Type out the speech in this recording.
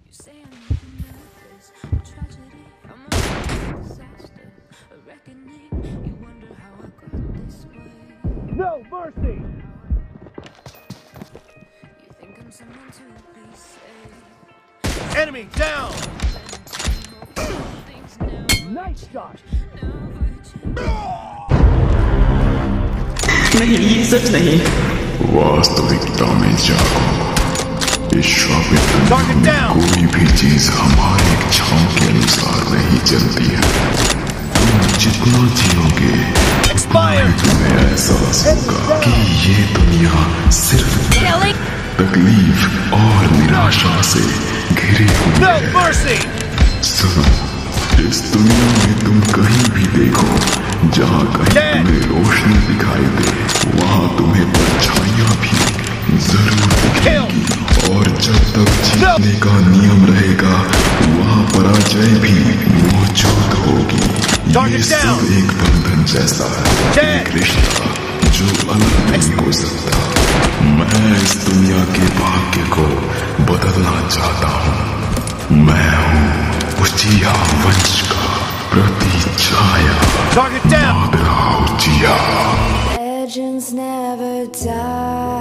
No mercy! Enemy down! Nice shot! नहीं, सच नहीं। वास्तविकता में जागो। इस श्रापित दुनिया में कोई भी चीज हमारी इच्छाओं के अनुसार नहीं चलती है। तुम जितना जियोगे उतना ही तुम्हें एहसास होगा कि ये दुनिया सिर्फ तकलीफ और निराशा से घिरी हुई है। सुनो, इस दुनिया में तुम कहीं भी देखो, जहाँ कहीं तुम्हें रोशनी दिखाई दे, वहाँ तुम्हें परछाइयाँ भी जरूर दिखेंगी। और जब तक जीतने का नियम रहेगा, वहाँ पराजय भी मौजूद होगी। ये सब एक बंधन जैसा है, एक रिश्ता जो अलग नहीं हो सकता। मैं इस दुनिया के भाग्य को बदलना चाहता हूँ। मैं हूँ उचिया वंश का प्रति छाया। Legends never die.